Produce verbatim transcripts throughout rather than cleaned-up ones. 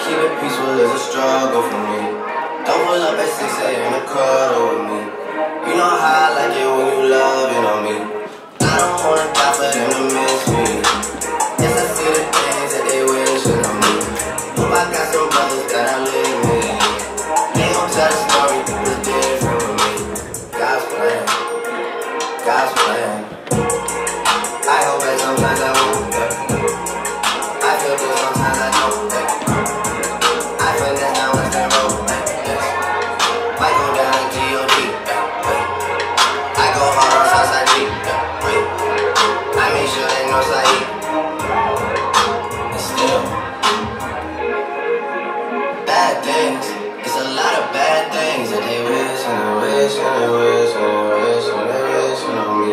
keep it peaceful is a struggle for me. Don't pull up at six A M to cuddle with me. You know how I like it when you loving on me. I don't wanna die for them to miss me. Yes, I see the things that they wishing on me. Hope I got some brothers that I live with. They gon' tell the story, it's different with me. God's plan, God's plan. I hope that sometimes I won't. I feel good sometimes I don't. I finesse down Western Road. Might go down to G O D. I go hard on Southside G. I make sure they know Saeed. And still, bad things. It's a lot of bad things that they wish and they wish and they wish and they wish and they wish on me.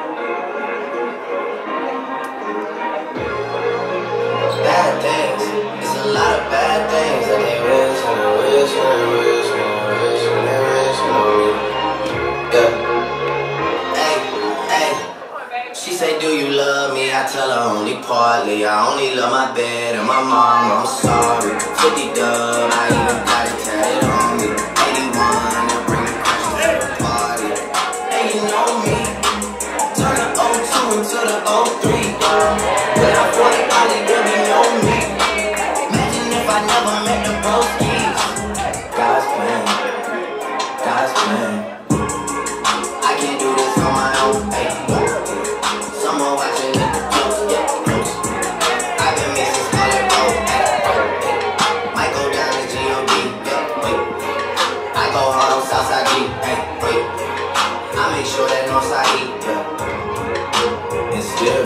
Bad things. It's a lot of bad things that they wish and they wish and they wish and they wish and they wish on me. Yeah. Hey, hey. She say, do you love me? I tell her only partly. I only love my bed and my mom. I'm sorry. fifty dub. I even got it tatted on me. eighty-one. They'll bring the crashes to the party. Hey, you know me. Turn the oh two into the oh three. When I'm forty, probably girl, you know me. Imagine if I never met the broskies. God's plan, God's plan. I can't do this on my own. Hey, someone watching at the close, yeah, close. I've been missing Scarlet Road. Hey, hey. Might go down to G O D. Yeah, wait. I go hard on Southside G. Hey, wait. I make sure that Northside eat. Yeah, and still.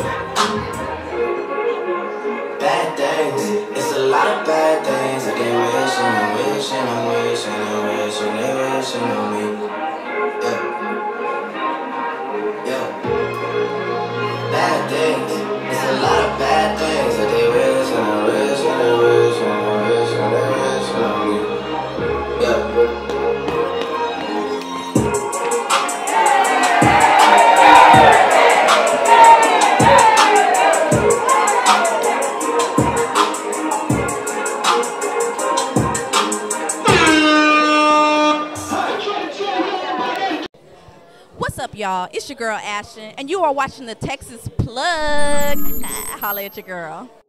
Bad things, it's a lot of bad things that they wishing and wishing and wishing and wishing they wishing on me. Yeah, yeah. Bad things, it's a lot of bad things that they wishing and wishing and wishing and wishing they wishing on me. Yeah. What's up, y'all? It's your girl Ashton, and you are watching the Texas Plug. Holla at your girl.